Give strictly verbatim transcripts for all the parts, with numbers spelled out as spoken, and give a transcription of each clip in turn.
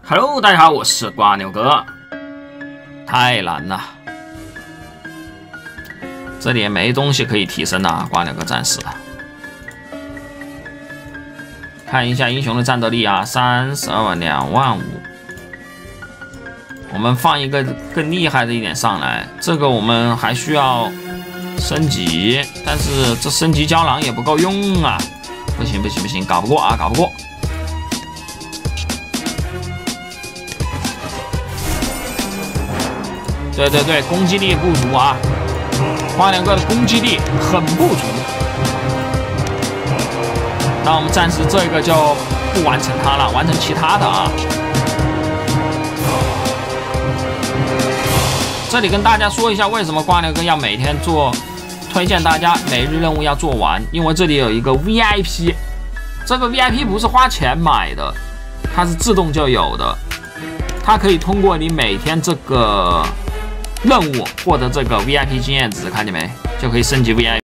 Hello， 大家好，我是瓜牛哥。太难了，这里也没东西可以提升啊，瓜牛哥暂时。看一下英雄的战斗力啊，三十二万两万五。我们放一个更厉害的一点上来，这个我们还需要升级，但是这升级胶囊也不够用啊！不行不行不行，搞不过啊，搞不过。 对对对，攻击力不足啊，花两个的攻击力很不足。那我们暂时这个就不完成它了，完成其他的啊。这里跟大家说一下，为什么瓜牛哥要每天做，推荐大家每日任务要做完，因为这里有一个 V I P， 这个 V I P 不是花钱买的，它是自动就有的，它可以通过你每天这个 任务获得这个 V I P 经验值，看见没？就可以升级 V I P。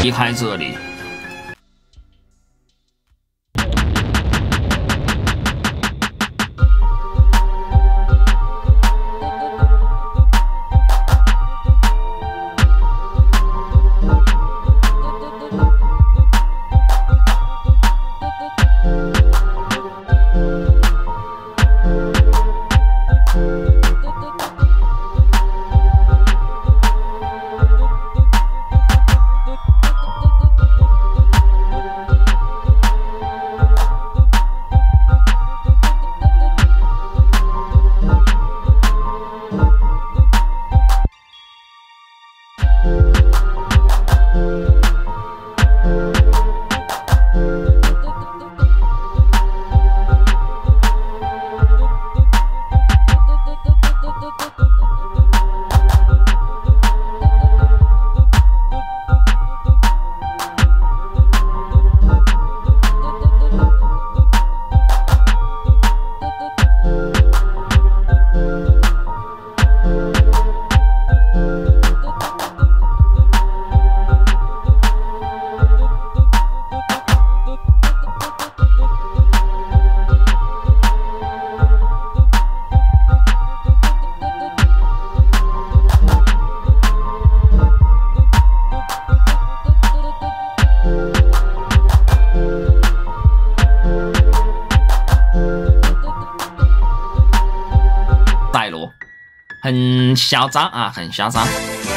离开这里。赛罗很嚣张啊，很嚣张。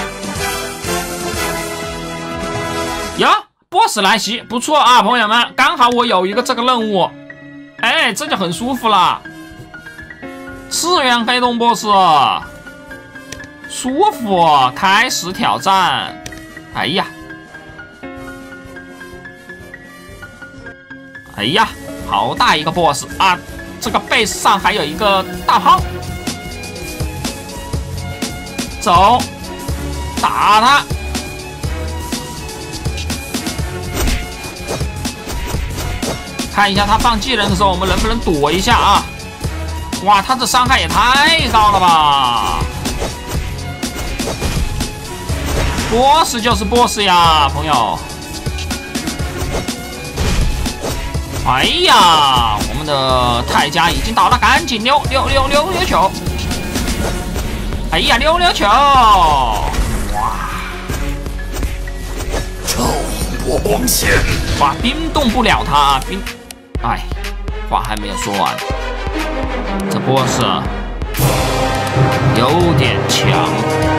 哟 ，boss 来袭，不错啊，朋友们，刚好我有一个这个任务，哎，这就很舒服了。次元黑洞 boss， 舒服，开始挑战。哎呀，哎呀，好大一个 boss 啊！这个 base 上还有一个大炮。 走，打他！看一下他放技能的时候，我们能不能躲一下啊？哇，他这伤害也太高了吧 ！boss 就是 boss 呀，朋友。哎呀，我们的泰迦已经到了，赶紧溜溜溜溜溜球！ 哎呀，溜溜球！哇！ 超音波光线！ 哇，冰冻不了他，冰……哎，话还没有说完，这 boss 有点强。